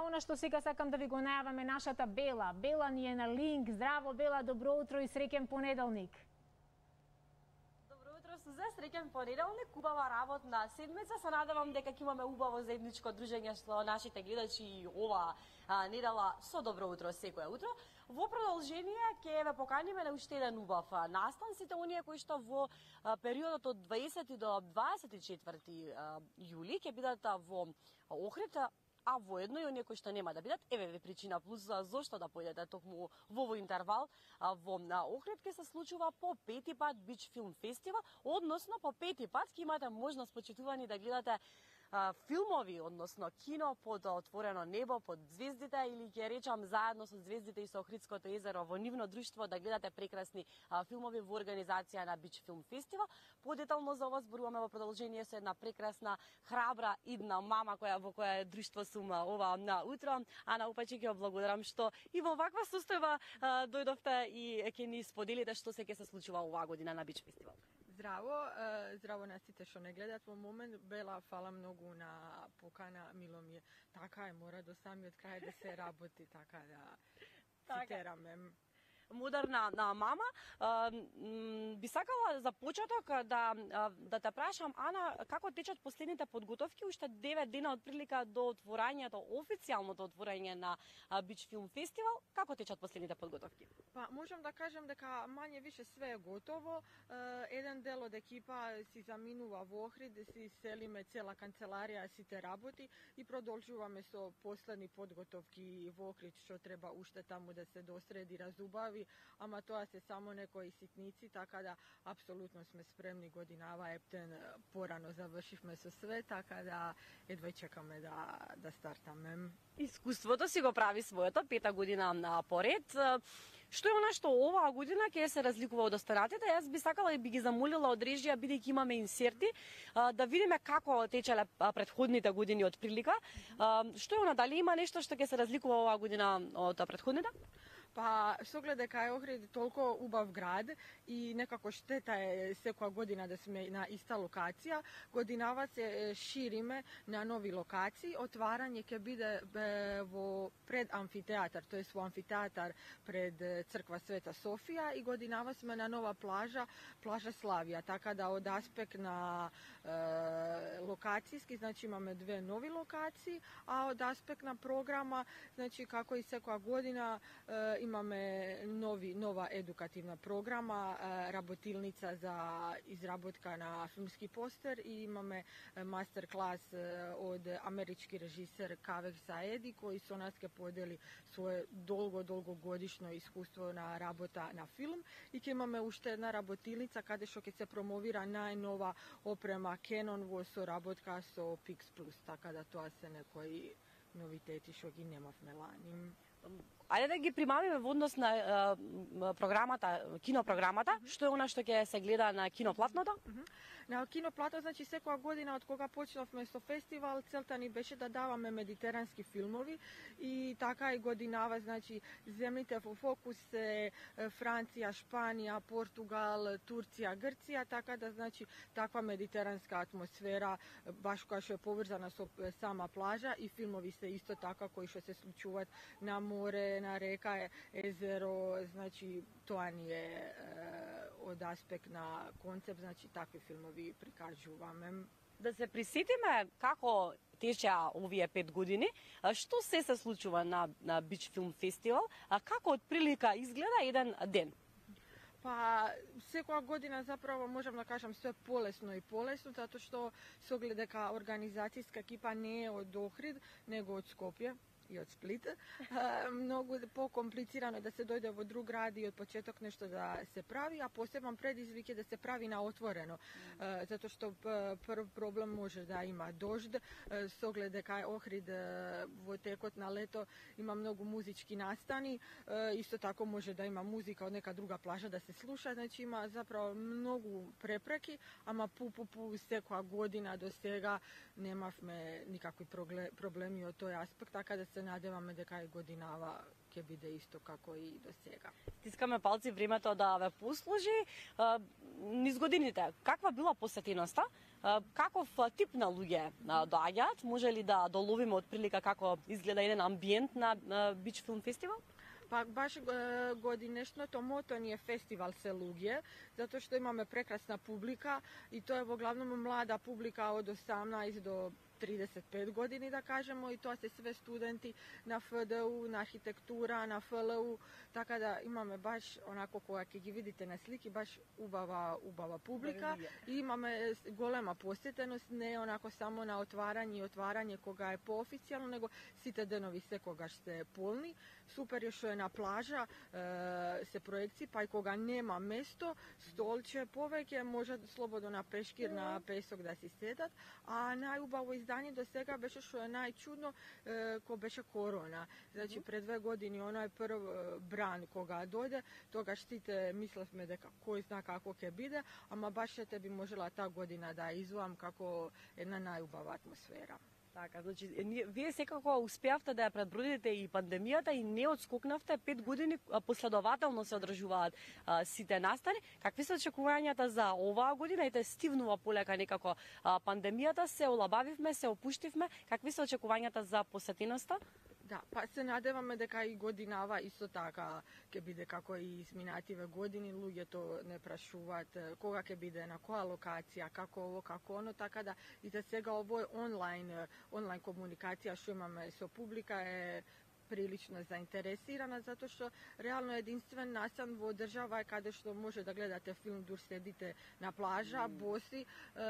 она што сега сакам да ви го најавам е нашата Бела. Бела ни е на линк. Здраво, Бела, добро утро и среќен понеделник. Добро утро, Сузе, среќен понеделник, убава работна седмица. Се надевам дека ќе имаме убаво заедничко дружење со нашите гледачи и ова недела со добро утро секое утро. Во продолжение ќе ве поканиме на уште еден убав настан. Сите оние кои што во периодот од 20 до 24 јули ќе бидат во Охрид, а воедно и оние кои што нема да бидат, еве ве причина плюс зошто да појдете токму во овој интервал во Охрид. Ќе се случува по пети пат Бич филм фестивал, односно по пети пат ќе имате можност, почитувани, да гледате филмови, односно кино под отворено небо, под звездите, или ќе речам заедно со звездите и со Охридското езеро во нивно друштво да гледате прекрасни филмови во организација на Бич филм фестивал. Подетално за ова зборуваме во продолжение со една прекрасна, храбра, идна мама во која друштво сум ова на утро. Ана Упачи, ќе благодарам што и во ваква состојба дојдовте и ќе ни споделите што се ќе се случува оваа година на Бич фестивал. Здраво, здраво на сите што не гледат во момент. Бела, фала многу на покана, мило ми е. Така е, мора до самиот крај да се работи, така да цитираме. Модерна мама. Би сакала за почеток да те прашам, Ана, како течат последните подготовки, уште 9 дена од прилика до отворањето, официјалното отворање на Бич филм фестивал. Како течат последните подготовки? Па, можам да кажем дека мање више све е готово. Еден дел од екипа си заминува во Охрид, да си селиме цела канцеларија, сите работи и продолжуваме со последни подготовки во Охрид, што треба уште таму да се досреди, разубави, ама тоа се само некои ситници, така да апсолутно сме спремни. Годинава ептен порано завршивме со све, така да едва чекаме да стартаме. Искуството си го прави своето, 5-та година поред. Што е она што оваа година ќе се разликува од останатите? Јас би сакала и би ги замолила од режија, бидејќи имаме инсерти, да видиме како течеле претходните години од прилика. Што е она, дали има нешто што ќе се разликува оваа година од претходните? Па, со оглед дека е Охрид толку убав град и некако штета е секоја година да сме на иста локација, годинава се шириме на нови локации. Отварање ќе биде во пред амфитеатар, тоест во амфитеатар пред црква Света Софија, и годинава сме на нова плажа Славија, така да од аспект на локацијски, значи имаме две нови локации, а од аспект на програма, значи како и секоја година имаме нова едукативна програма, работилница за изработка на филмски постер, и имаме мастер клас од амерички режисер Кавех Саеди, кој со нас ќе подели свое долгогодишно искуство на работа на филм, и ќе имаме уште една работилница каде што ќе се промовира најнова опрема Canon во соработка со Pix+, така да тоа се некои новитети што ги немавме лани. Ајде да ги примамиме во однос на програмата, кинопрограмата, што е она што ќе се гледа на киноплатното? На киноплато, значи секоја година од кога почнавме со фестивал, целта ни беше да даваме медитерански филмови, и така и годинава, значи земјите во фокус се Франција, Шпанија, Португал, Турција, Грција, така да, значи, таква медитеранска атмосфера, баш која што е поврзана со сама плажа, и филмови се исто така кои што се случуваат на море, на река, езеро, значи тоа ни е од аспект на концепт, значи такви филмови прикажуваме. Да се присетиме како течеа овие 5 години, што се случува на Бич филм фестивал, како од прилика изгледа еден ден? Па, секоја година заправо можам да кажам све полесно и полесно, затоа што со оглед дека организацијска екипа не е од Охрид, него од Скопје и од Сплит. Многу покомплицирано е да се дојде во друг град и од почеток нешто да се прави, а посебен предизвик е да се прави на отворено. Затоа што прв проблем може да има дожд, со оглед дека Охрид во текот на лето има многу музички настани, исто тако може да има музика од нека друга плажа да се слуша, значи има заправо многу препреки, ама секоја година до сега немавме никакви проблеми од тој аспект, така да се се надеваме дека и годинава ќе биде исто како и до сега. Стискаме палци времето да ве послужи. Низ годините, каква била посетеноста? Каков тип на луѓе доаѓаат? Може ли да доловиме отприлика како изгледа еден амбиент на Бич филм фестивал? Па баш годинешното мото ни е фестивал се луѓе, затоа што имаме прекрасна публика и тоа е во главном млада публика од 18 до 35 години, да кажемо, и тоа се све студенти на ФДУ, на архитектура, на ФЛУ, така да имаме баш, онако кога ќе ги видите на слики, баш убава публика и имаме голема посетеност, не онако само на отварање кога е поофицијално, него сите денови секогаш се полни. Супер е што е на плажа, се проекции, па и кога нема место, столче повеќе, може слободно на пешкир, на песок да си седат, а најубаво издание до сега беше што е најчудно, кога беше корона. Значи пред 2 години онај прв бран кога дојде, тогаш сите мислевме дека кој зна како ќе биде, ама баш ете би можела таа година да изувам како една најубава атмосфера. Така, значи, вие секако успеавте да ја предбродите и пандемијата и не отскокнавте, 5 години последователно се одржуваат сите настани. Какви се очекувањата за оваа година? Ете, стивнува полека некако пандемијата, се олабавивме, се опуштивме. Какви се очекувањата за посетеноста? Да, па се надеваме дека и годинава исто така ќе биде како и изминативе години, луѓето не прашуваат кога ќе биде, на која локација, како ово, како оно, така да и за сега ово е онлайн комуникација што имаме со публика е прилично заинтересирана, затоа што реално единствен настан во држава е каде што може да гледате филм дур седите на плажа, боси,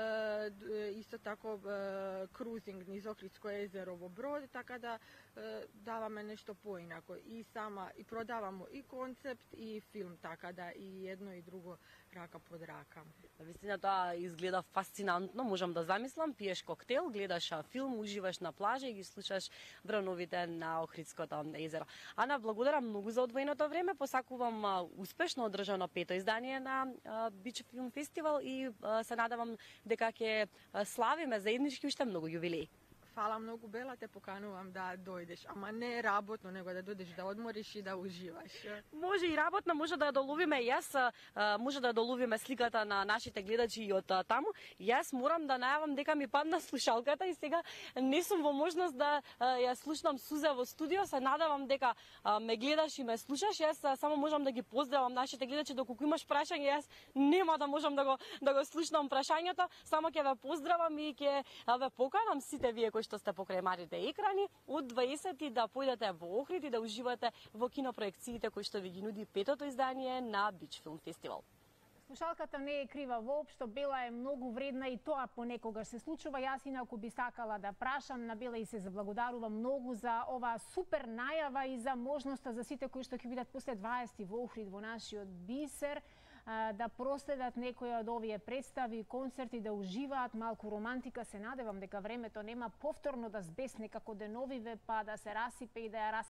исто тако крузинг низ Охридско езеро во брод, така да даваме нешто поинако и продаваме и концепт и филм, така да и едно и друго рака под рака. Вистина тоа изгледа фасцинантно, можам да замислам, пиеш коктел, гледаш филм, уживаш на плажа и ги слушаш врановите на Охридското езеро. Ана, благодарам многу за одвоеното време, посакувам успешно одржано 5-то издание на Бич филм фестивал и се надавам дека ќе славиме заеднички уште многу јубилеи. Фала многу, Бела, те поканувам да дојдеш, ама не работно, него да дојдеш да одмориш и да уживаш. Може и работно, може да ја доловиме јас, може да ја доловиме сликата на нашите гледачи и од таму. Јас морам да најавам дека ми падна слушалката и сега не сум во можност да ја слушнам Суза во студио. Се надавам дека ме гледаш и ме слушаш. Јас само можам да ги поздравам нашите гледачи, доколку имаш прашање, јас нема да можам да го слушнам прашањето, само ќе ве поздравам и ќе ве поканам сите вие кои што сте покрај малите екрани од 20 да појдете во Охрид и да уживате во кинопроекциите кои што ви ги нуди 5-то издание на Бич филм фестивал. Слушалката не е крива воопшто, Бела е многу вредна и тоа понекогаш се случува. Јас инаку би сакала да прашам на Бела и се заблагодарувам многу за оваа супер најава и за можноста за сите кои што ќе бидат после 20 во Охрид во нашиот бисер да проследат некои од овие представи, концерти, да уживаат малку романтика. Се надевам дека времето нема повторно да збесне како деновиве, па да се расипе и да ја